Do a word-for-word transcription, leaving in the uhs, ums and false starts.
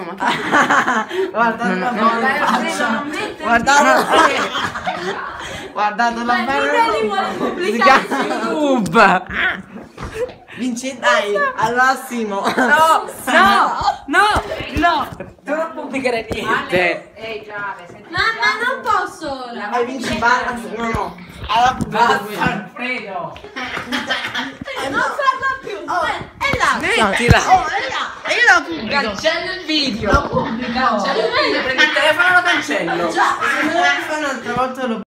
No, ma che... Guardate la no, faccia. Guardate. Guardate la bella. YouTube. Vince, dai, al massimo. No, no, no, no. Tu non pubblicare niente. Ehi Giave, senti. Mamma, non posso ora. Vai, Vinci, basta. No, no. Alla Basta, Alfredo. Non farla più. Oh, è là. Smettila. Oh, è là. Io la pubblico. Cancello il video. Lo pubblico. Cancello il video, prendi il telefono e lo cancello. Già, se me lo fai un'altra volta lo